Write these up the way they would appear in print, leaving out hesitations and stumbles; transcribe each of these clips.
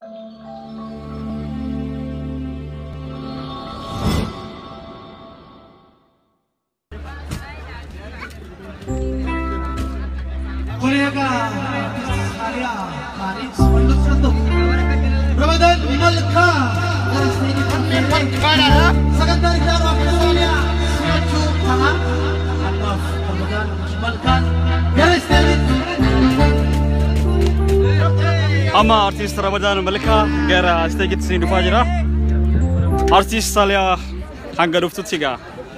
Ramadan Malka secondary dalam misalnya Siacu tangan Allah Ramadan Malka garis telit أما أرتيست رمضان الملكة غير استيجت سين فاجرة أرتيست ساليا هنقدر فتوتيجا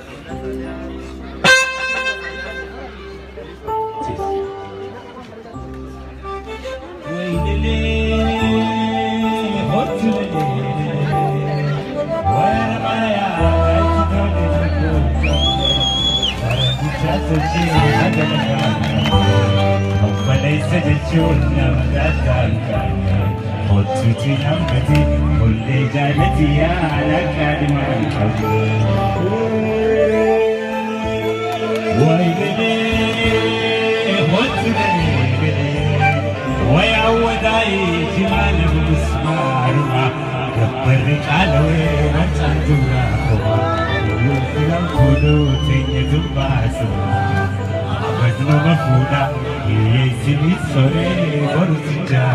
ليس جشونا مدادك قلتي همتي كل جالتي على كلمة ويلي ويا وداي جمال بسمارها كبرك على وين تنتظر يوفي كله تنجز باسمها بدنا مفودا يسمي سوري برسجا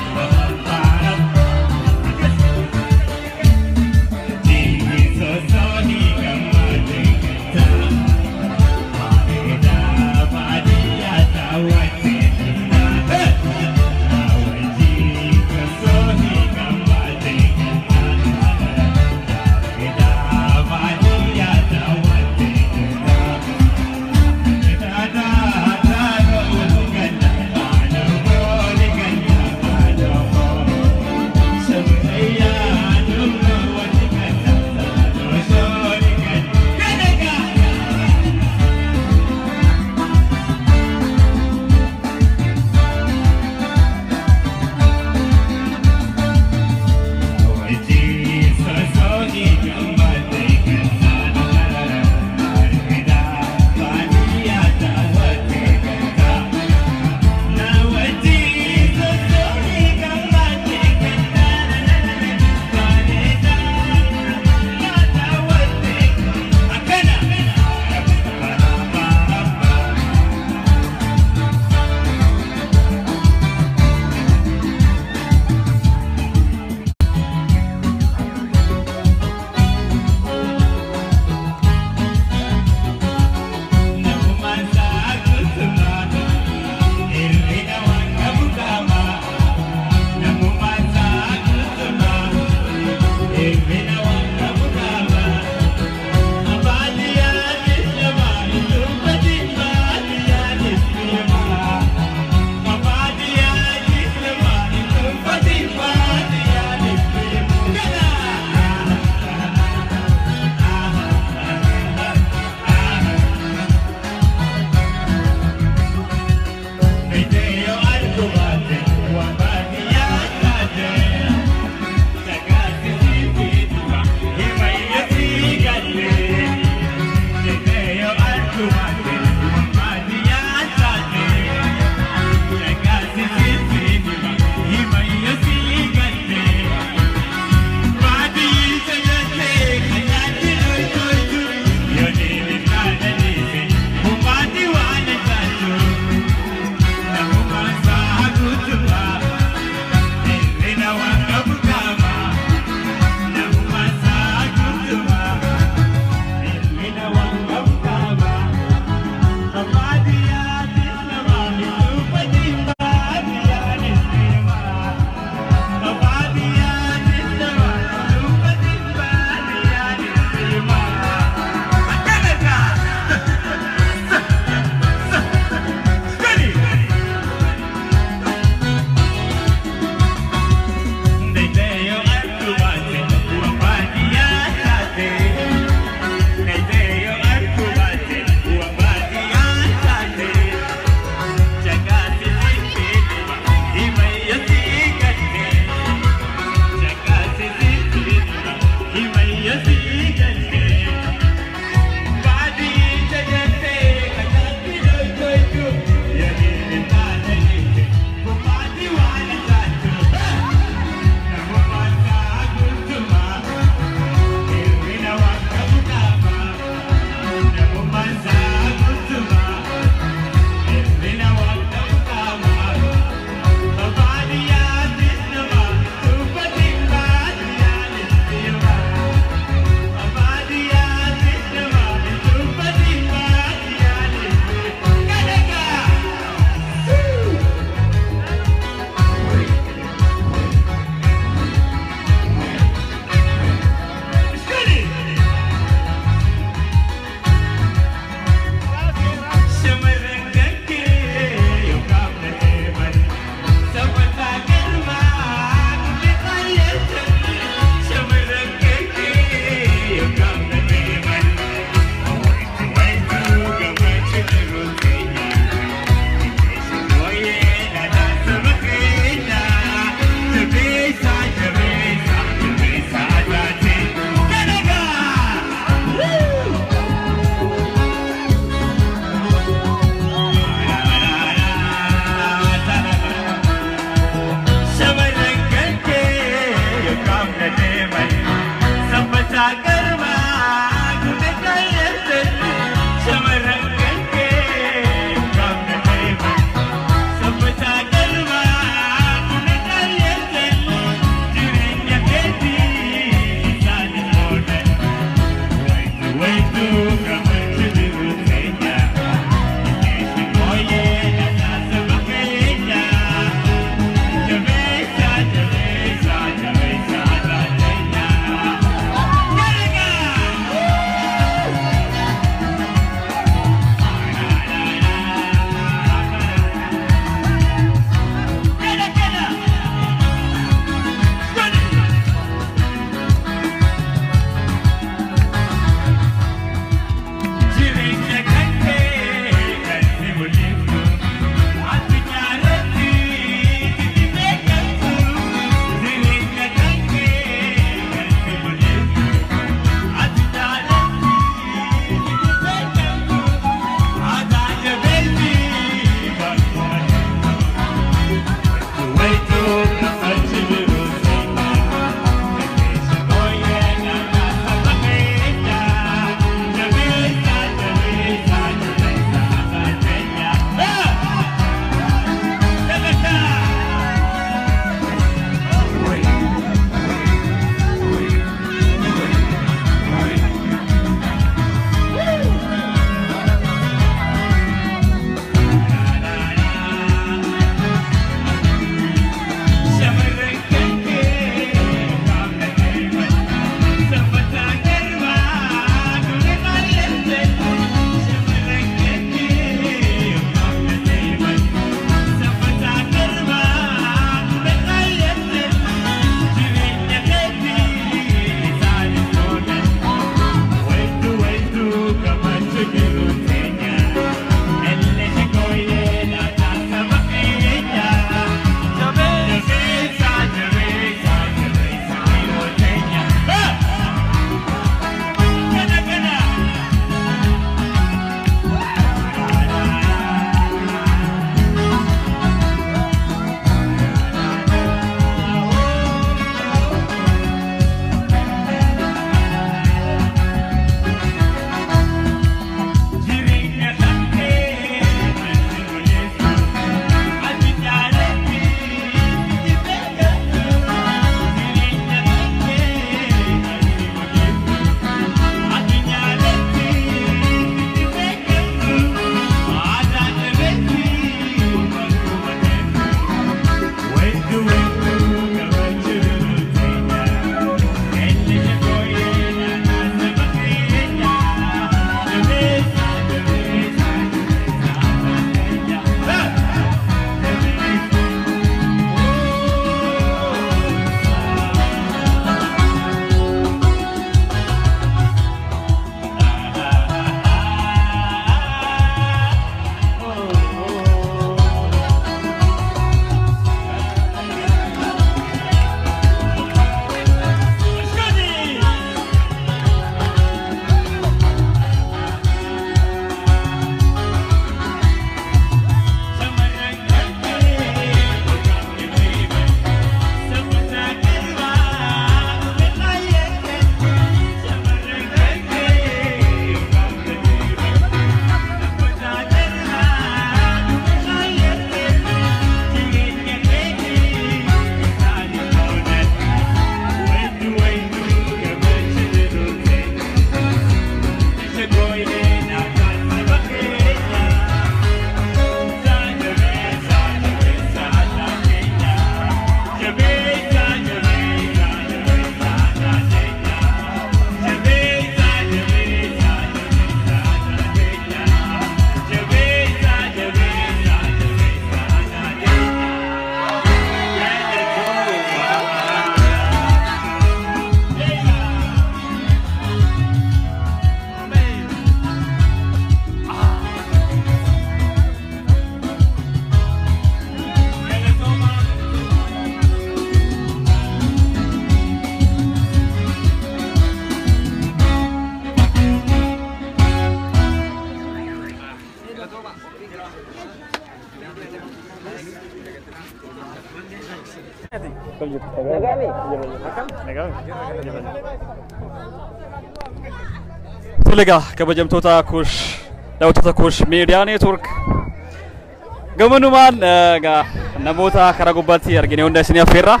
Tulega kabajamtoota kush daawwattoota kush miidiyaa neetwork gamanumaan namoota karaa gubbaatti argine hunda isin affeerra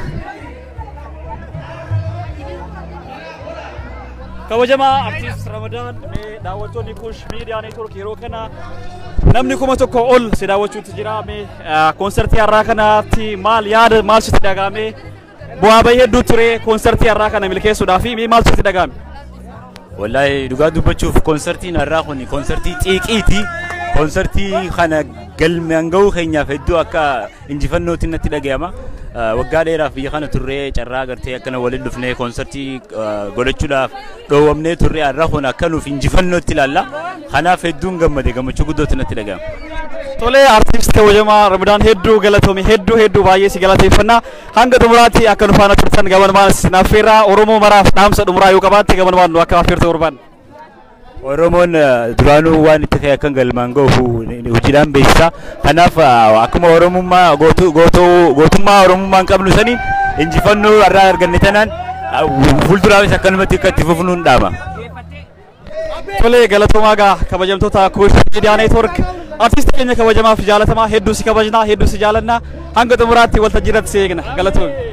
kabajamaa artist Ramadan mee daawwattoonni kush miidiyaa neetwork yeroo kana namni kuma tokko ol si daawwachuutti jira mee konsertii har'aa kanaatti maal yaada maal sitti dhagahame bu'aa bahii hedduu ture konsertii har'aa kana milkeessuudhaaf mee maal sitti dhagahame wallahi dhugaa dubbachuuf konsertiin har'aa kun konsertii xiiqiiti konsertii kana galmaan ga'uu keenyaaf hedduu akka injifannootti natti dhaga'ama waggaa dheeraaf biyya kana turree carraa gartee akkana waliin dhufnee konsertii godhachuudhaaf dhoowwamnee turree har'aa kun akka nuuf injifannootti ilaalla kanaaf hedduun gammade gammachuu guddootti natti dhaga'ama. Tole artist kabajamaa Ramadan hedduu galatoomii hedduu baay'ee si galateeffanna hanga xumuraatti akka nu faana turtan gabanumaan sinaffeerraa Oromoo maraaf dhaamsa xumuraa yoo qabaatte gabanumaan nu akka affeertu barbaanna. Oromoon duraanuu waan itti ka'e akka galmaan ga'u hojiidhaan beeksisa kanaaf akkuma Oromummaa gootummaa Oromummaan qabnu saniin injifannoo har'aa arganne tanaan fuulduraafis akkanumatti akka itti fufnuun dhaama. Tole galatoomaa kabajamtoota kush miidiyaa neetwork artist keenya kabajamaaf jaalatamaa hedduu si kabajnaa hedduu si jaalanna hanga xumuraatti waltajjii irratti si eegna galatoomii.